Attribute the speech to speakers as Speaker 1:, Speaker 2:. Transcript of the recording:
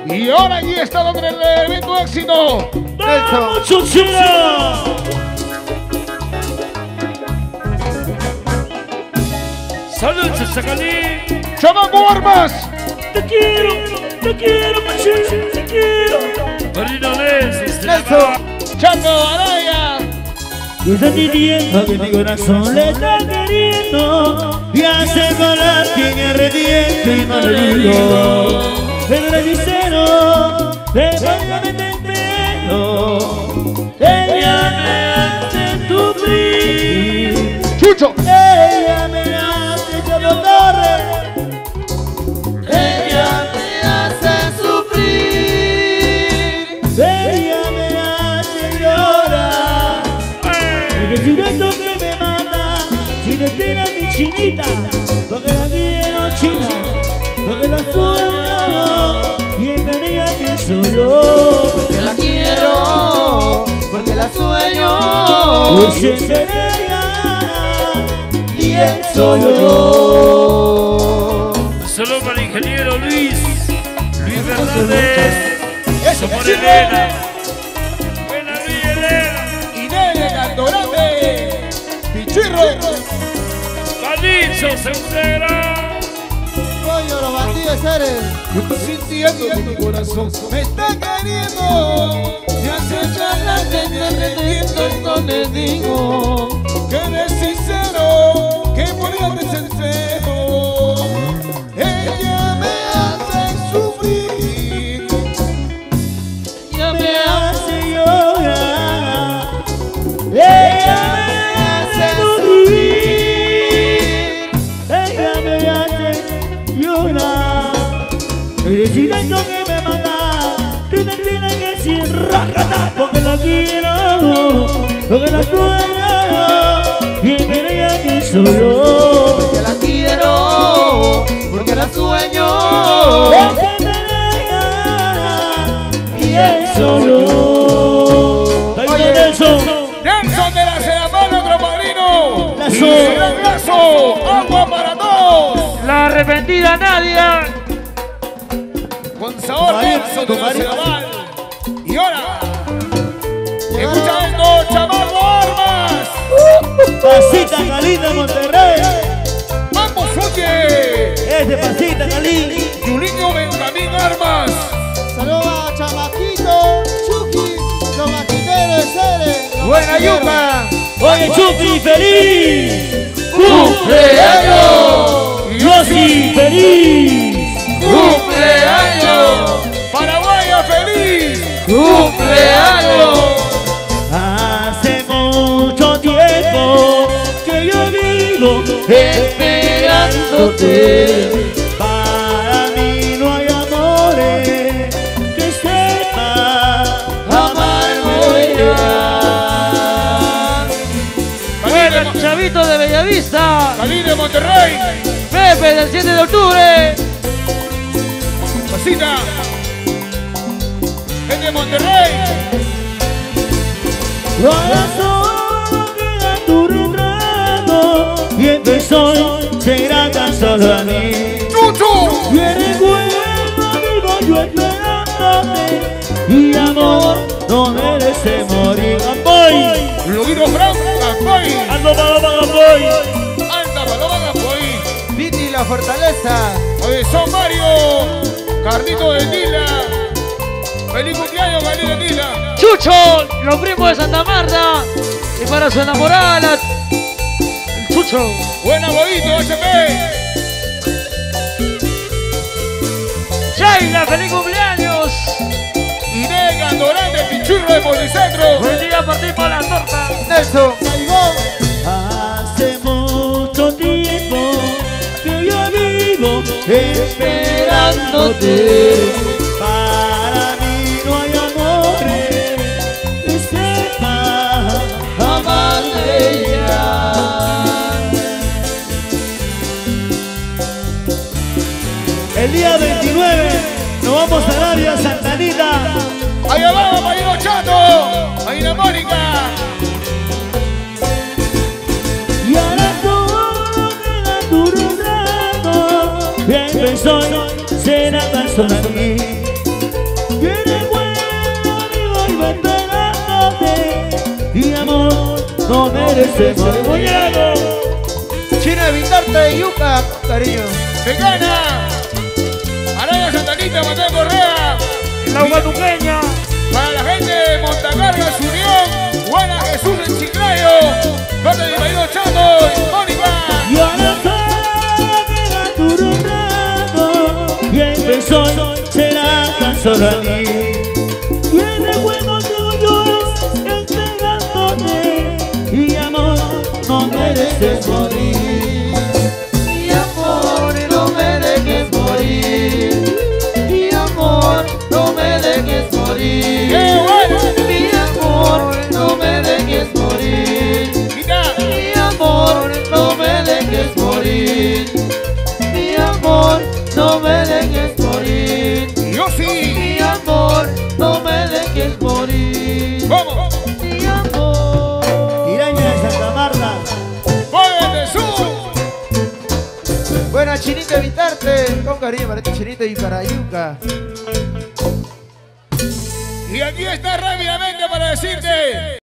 Speaker 1: Y ahora aquí está donde el evento éxito.
Speaker 2: ¡Vamos, Chuchera! ¡Salud, Chachacalí!
Speaker 1: ¡Chamaco Armas!
Speaker 2: ¡Te quiero, machín! ¡Te quiero! ¡Marino
Speaker 1: Nelson, Chaco Araya.
Speaker 2: Yo estoy diciendo que mi corazón le está queriendo y hace volar que me arrepiento y no le digo. Pero le sincero, de variamente espero. Ella me hace sufrir.
Speaker 1: Chucho.
Speaker 2: Ella me hace llorar. Ella me hace sufrir. Ella me hace llorar. Porque si esto que me mata, si le tira mi chinita, porque la quiero china, porque la sueño, y en ella pienso yo.
Speaker 3: Porque la quiero, porque la sueño.
Speaker 2: Pues en ella pienso
Speaker 3: yo.
Speaker 2: Solo para el ingeniero Luis Fernández. Eso por Elena. Buena Luis Elena.
Speaker 1: Inés Candorante. Pichirro.
Speaker 2: Palizo se integra.
Speaker 3: Coño, los bandidos eres.
Speaker 1: Yo estoy sintiendo que mi corazón me está queriendo.
Speaker 3: Me hace llorar que me arrepiento y no le digo.
Speaker 1: Que eres sincero, que podría te sincero. Ella me hace sufrir.
Speaker 3: Ella me hace
Speaker 2: llorar. Ella me hace sufrir. Ella me hace llorar. El silencio que me mata, tú me tienes que decir racata, porque la quiero, porque la sueño, y en ella pienso yo.
Speaker 3: porque la quiero, porque la sueño.
Speaker 2: Porque en ella pienso yo.
Speaker 1: Oye,
Speaker 2: Nelson.
Speaker 1: Nelson de la Sedamana, otro padrino.
Speaker 2: Lazo.
Speaker 1: Y gran lazo, agua para todos.
Speaker 2: La arrepentida Nadia.
Speaker 1: Con sabor Nelson de la Sedamana. Y ahora, escucha esto, Chamaco Armas.
Speaker 2: Pasita Calita Monterrey.
Speaker 1: Vamos, oye.
Speaker 2: Es de Pasita Calita.
Speaker 1: Julinho Benjamín Armas.
Speaker 3: Saludos a Chamaquito, Chucky, los maquiteros seres.
Speaker 1: Buena yuca.
Speaker 2: Oye Chupi, feliz.
Speaker 3: ¡Cumpleaños!
Speaker 2: Yossi, feliz.
Speaker 3: ¡Cumpleaños!
Speaker 1: Paraguaya feliz.
Speaker 3: ¡Cumpleaños!
Speaker 2: Hace mucho tiempo que yo vivo
Speaker 3: Esperándote.
Speaker 2: Para mí no hay amores que sepa
Speaker 3: Amargo ya.
Speaker 1: Cali
Speaker 4: Chavito de Bellavista,
Speaker 1: de Monterrey.
Speaker 4: Pepe del 7 de octubre,
Speaker 1: Pasita. Es de Monterrey.
Speaker 2: Corazón queda tu retrato y empezó será tan solo a mí.
Speaker 1: Chucho.
Speaker 2: Y el recuerdo vivo yo esperándote y amor no merece morir. ¡Apoy!
Speaker 1: Lo digo Frank. Apoy.
Speaker 2: ¡Ando para Apoy!
Speaker 1: Anda, paloma, apoy.
Speaker 3: Viti la fortaleza.
Speaker 1: Oye, son Mario. Carlito de Tila. Feliz cumpleaños, Carlito de Tila.
Speaker 4: Chucho, los primos de Santa Marta, y para su enamorada, el Chucho.
Speaker 1: Buena, Bobito, HP.
Speaker 4: Sheila, feliz cumpleaños.
Speaker 1: Inés Candorante, Pichurro de Policentro.
Speaker 4: Buen día para ti, para la torta.
Speaker 3: Nelson.
Speaker 2: Hace mucho tiempo que yo vivo
Speaker 3: Esperándote.
Speaker 2: Para mí no hay amores que sepa
Speaker 3: Amarte ya.
Speaker 2: El día 29 nos vamos a Arabia Santa Anita.
Speaker 1: Ahí abajo, Marino Chato. Ahí la Mónica.
Speaker 2: Y ahora todo queda tu retrato. Bien pensó, será tan solo a mí. merecemos de muñeco.
Speaker 3: China, evitarte de yuca, con cariño.
Speaker 1: Mecana, Araya Santanita, Mateo Correa,
Speaker 2: La Huatuqueña.
Speaker 1: para la gente de Montacargas, Unión, Juana Jesús en Chiclayo, Norte de Ibaído Chato, y Mónica.
Speaker 2: Y ahora sabe tu reinado, y empezó será tan solo a mí. Y el recuerdo tuyo entregándote, y amor, no mereces morir.
Speaker 3: Mi amor, no me dejes morir. Mi amor, no me dejes morir.
Speaker 1: ¡Qué bueno!
Speaker 3: Mi amor, no me dejes morir.
Speaker 1: Quita.
Speaker 3: Mi amor, no me dejes morir. Mi amor, no me dejes morir.
Speaker 1: Yo sí.
Speaker 3: Mi amor, no me dejes morir.
Speaker 1: Vamos.
Speaker 3: Mi amor.
Speaker 2: Tiraña de Santa Marta.
Speaker 1: ¡Muévete, Jesús!
Speaker 3: Buena, Chinita, evitarte. Con cariño para ti, Chinita, y para yuca.
Speaker 1: Y aquí está rápidamente para decirte